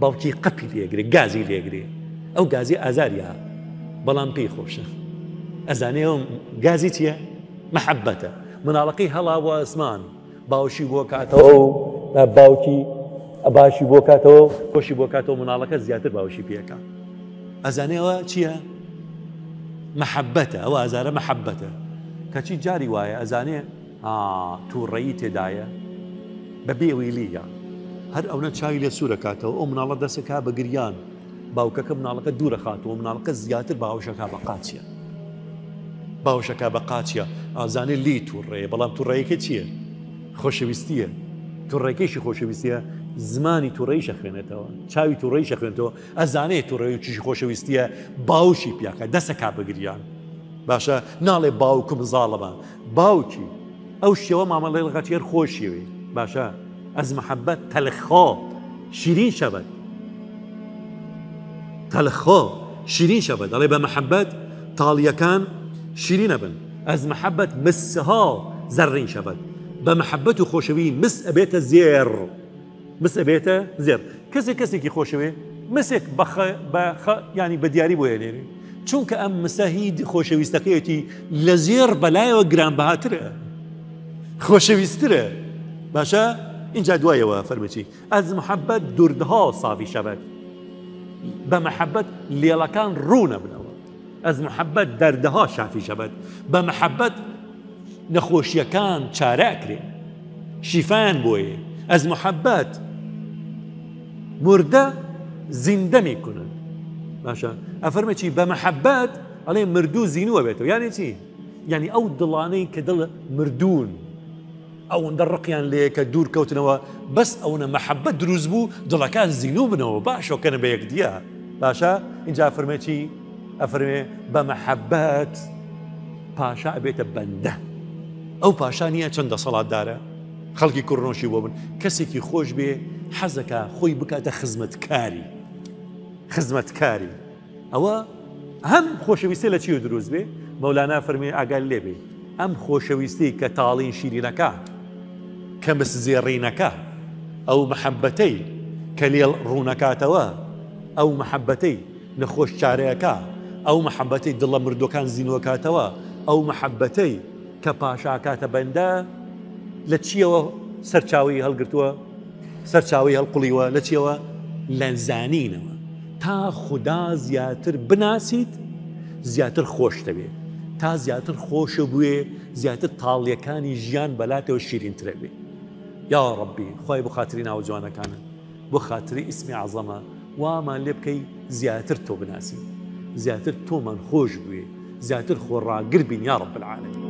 باوکی قەپی لێگرێ گازی لێگرێ ئەو گازی ئازاریە بەڵام پێی خۆشە ئەزانێ ئەو گازی چییە؟ مەحەبەتە مناڵەکەی هەڵاوە ئەسمان باوشی بۆ کاتەوە باوکی باشی بۆ کاتەوە خۆشی بۆ کاتەوە مناڵەکە زیاتر باوشی پێەکە ئەزانێەوە چییە؟ مەحەبەتە ئەوە ئازارە مەحەبەتە کەچی جاری وایە ئەزانێ تووڕەیی تێدایە بەبێ ویلیە هەر ئەوە چاوی لێ سوورە کاتەوە ئەو مناڵە دەسەکە بە گریان باوکەکە مناڵەکە دوورە خاتەوە مناڵەکە زیاتر باوشەکە بە قاچیە باوشەکە بە قاچیە ئازانێ لی تووڕێیە بەڵام تووڕەیەکە چییە؟ خۆشەویستیە تووڕێکێکی خۆشەویستیە زمانی تووڕەیی شەخوێنێتەوە چاوی تووڕەیی شەخوێنێتەوە ئەزانێ تووڕەی و چیشی خۆشەویستیە باوشی پیاکە دەسەکە بە گریان باشە ناڵێ باوکم زاڵەمە باوکی ئەو شێوە مامەڵێ لەغەتێر خۆشیەوەی باشە ئەز محەبەت تەلخۆ شیرین شەبەت تەلخۆ شیرین شەبەت دەڵێ بە محەبەت تاڵیەکان شیرینە بن ئەز محەبەت مسها زەڕین شەبەت بە محەبەت و خۆشەوی مس ئەبێتە زێر مس ئەبێتە زێر کەسێکی خۆشەوێ مسێک ینی بە دیاری بۆ هێنێنێ چونکە ئەم مسە هی خۆشەویستەکەیەتی لە زێر بەلایەوە گرانبەهاترە خۆشەویسترە باشە اینجا دوایەوە فەرمووی ئەز محەبەت دوردها ساوی شەبەت بە محەبەت لێڵەکان ڕوو نەبنەوە ئەز محەبەت دەردەها شافی شەبەت بە محەبەت نەخۆشیەکان چارەکرێ شیفان بۆیە ئەز محەبەت مردە زیندە میکنن باشە ئەفەرمێ چی بە محەبەت ئەڵێ مردوو زینووە بێتەوە یانی چی؟ یعنی ئەو دڵانەی کە دڵ مردوون ئەوەندە ڕقیان لێ کە دوور کەوتنەوە بەس ئەوەنە مەحەبەت دروست بوو دڵەکان زینوو بنەوە باشۆکەنە بە یەکدیە باشە اینجا فەرمێ چی؟ ئەفەرمێ بە مەحەبەت پاشا ئەبێتە بەندە ئەو پاشا نییە چەند دەسەڵاتدارە خەڵکی کوڕنۆشی بۆ بن کەسێکی خۆش بێ حەزەکە خۆی بکاتە خزمەتکاری ئەوە هەم خۆشەویستی لە چیە دروست بێ مەولانا فەرمێ ئاگال لێ بێ ئەم خۆشەویستی کە تاڵین شیرینەکە کە مس زێڕینەکە ئەو مەحەبەتەی کە لێڵ ڕوونەکاتەوە ئەو مەحەبەتەی نەخۆش چارەیەکە ئەو مەحەبەتەی دڵە مردوەکان زینوەکاتەوە ئەو مەحەبەتەی کە پاشاکاتە بەندە لە چیەوە سەرچاوی هەڵگرتووە سەرچاوی هەڵقوڵیوە لە چیەوە لە زانینەوە تا خوددا زیاتر بناسیت زیاتر خۆش دەبێت تا زیاتر خۆشە بوێ زیاتر تاڵیەکانی ژیان بەلاتەوە شیرینترە بێ یا ڕەبی خۆی بۆ خاتری ناو جوانەکانە بۆ خاتری ئیسمی عەزەمە وامان لێ بکەی زیاتر تۆ بناسی زیاتر تۆمان خۆش بوێ زیاتر خۆڕاگر بین یا ڕەب العالەمین